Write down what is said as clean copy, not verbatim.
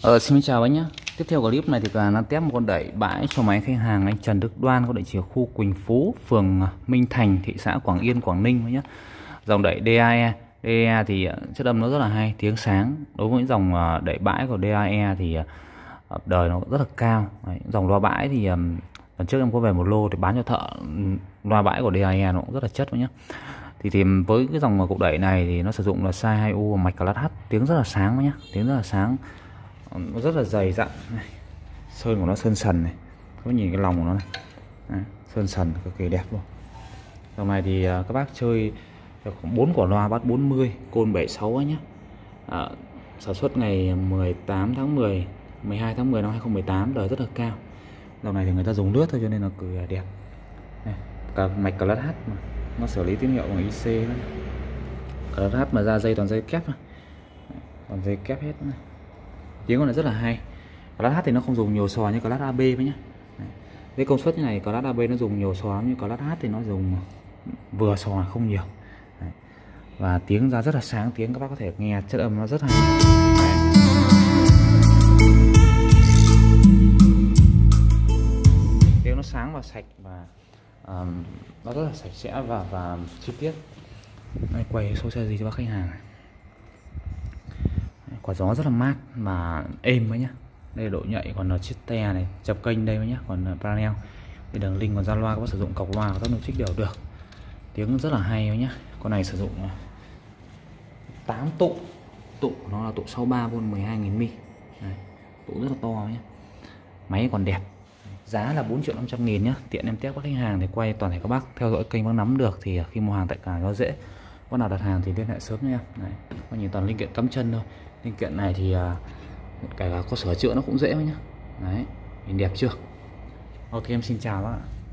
Xin chào anh nhé. Tiếp theo clip này thì là test một con đẩy bãi cho máy khách hàng anh Trần Đức Đoan có địa chỉ khu Quỳnh Phú, phường Minh Thành, thị xã Quảng Yên, Quảng Ninh nhé. Dòng đẩy DAE. DAE thì chất âm nó rất là hay, tiếng sáng. Đối với những dòng đẩy bãi của DAE thì đời nó rất là cao. Đấy, dòng loa bãi thì lần trước em có về một lô thì bán cho thợ loa bãi của DAE nó cũng rất là chất nhé. Thì với cái dòng cục đẩy này thì nó sử dụng là size 2U mạch class H, tiếng rất là sáng nhé, tiếng rất là sáng. Nó rất là dày dặn này. Sơn của nó sơn sần này, có nhìn cái lòng của nó này. Đấy, sơn sần cực kỳ đẹp luôn. Dòng này thì các bác chơi khoảng 4 quả loa bass 40 côn 76 nhé. Sản xuất ngày 18 tháng 10 12 tháng 10 năm 2018, đời rất là cao. Dòng này thì người ta dùng lướt thôi cho nên là cực đẹp này. Cả mạch class H mà nó xử lý tín hiệu bằng IC đó. Class H mà ra dây toàn dây kép này. Toàn dây kép hết này. Tiếng của nó rất là hay. Class H thì nó không dùng nhiều xò như class AB với nhá. Với công suất như này class AB nó dùng nhiều xò, như class H thì nó dùng vừa xò không nhiều. Đấy. Và tiếng ra rất là sáng, tiếng các bác có thể nghe chất âm nó rất hay. Đấy. Tiếng nó sáng và sạch và nó rất là sạch sẽ và chi tiết. Đây, quay số xe gì cho bác khách hàng. Quả gió rất là mát mà êm với nhá. Đây là độ nhạy, còn là chiếc te này, chập kênh đây với nhá, còn panel. Thì đường link còn ra loa, các bác sử dụng cọc loa các nội trích đều được. Tiếng rất là hay với nhá. Con này sử dụng 8 tụ. Tụ nó là tụ 63V 12.000 mi. Tụ rất là to nhá. Máy còn đẹp. Giá là 4.500.000 nhá. Tiện em test các khách hàng thì quay toàn thể các bác theo dõi kênh bác nắm được, thì khi mua hàng tại cả nó dễ. Bác nào đặt hàng thì liên hệ sớm nha em. Đấy. Có nhìn toàn linh kiện cắm chân thôi. Linh kiện này thì cả có sửa chữa nó cũng dễ nhá. Đấy, nhìn đẹp chưa? Ok, em xin chào bác ạ.